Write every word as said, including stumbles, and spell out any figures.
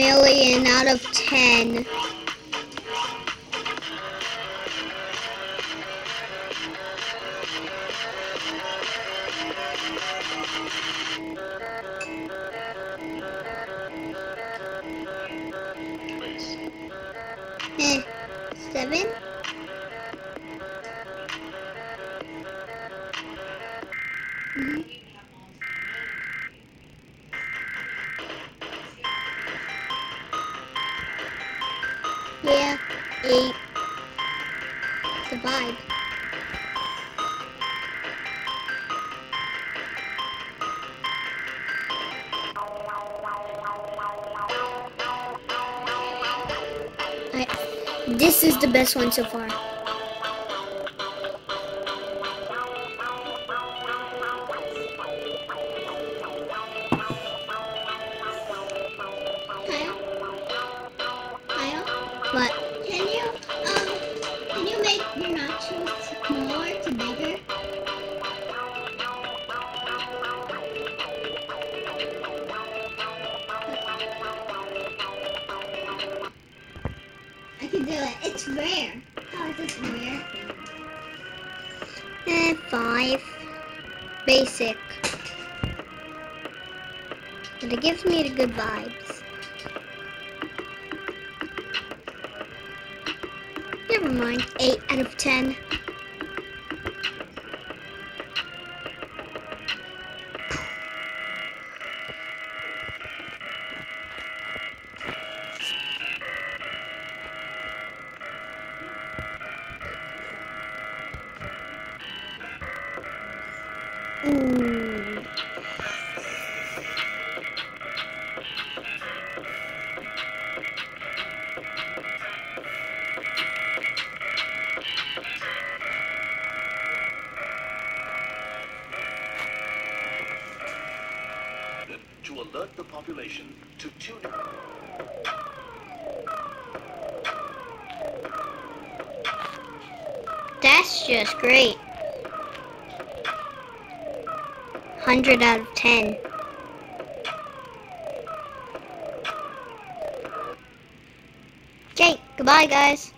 million out of ten. Eh, seven? Mm-hmm. Yeah, eight. It's a vibe. I, this is the best one so far. What? Can you, um, can you make your nachos smaller to bigger? I can do it. It's rare. How is this rare? Eh, five. Basic. But it gives me the good vibes. Never mind. eight out of ten. Ooh. To alert the population to tune in. That's just great. one hundred out of ten. Okay, goodbye guys.